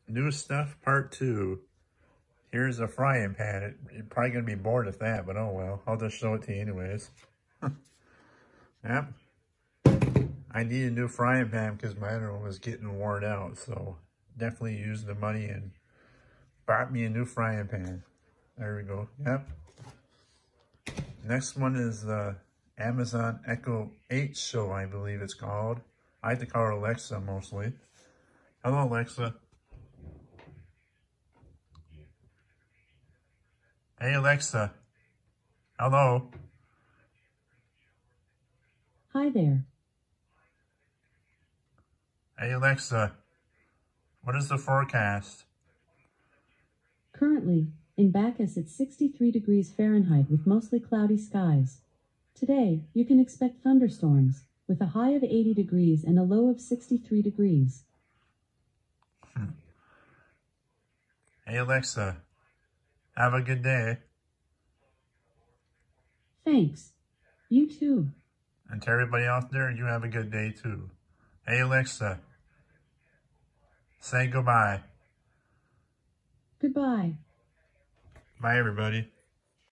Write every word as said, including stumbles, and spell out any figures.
New stuff part two. Here's a frying pan. It, you're probably going to be bored with that, but oh well. I'll just show it to you anyways. Yep. I need a new frying pan because my other one was getting worn out. So definitely used the money and bought me a new frying pan. There we go. Yep. Next one is the Amazon Echo eight Show, I believe it's called. I like to call her Alexa mostly. Hello, Alexa. Hey, Alexa. Hello. Hi there. Hey, Alexa. What is the forecast? Currently, in Bacchus it's sixty-three degrees Fahrenheit with mostly cloudy skies. Today, you can expect thunderstorms, with a high of eighty degrees and a low of sixty-three degrees. Hmm. Hey, Alexa. Have a good day. Thanks. You too. And to everybody out there, you have a good day too. Hey, Alexa. Say goodbye. Goodbye. Bye, everybody.